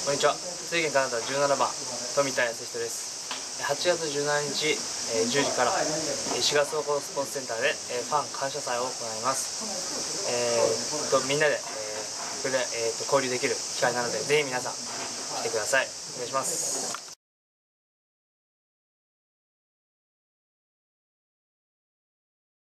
こんにちは。水源カナダ17番富田康人です。8月17日、10時から4月高校スポーツセンターでファン感謝祭を行います。みんなで交流できる機会なので、ぜひ皆さん来てください。お願いします。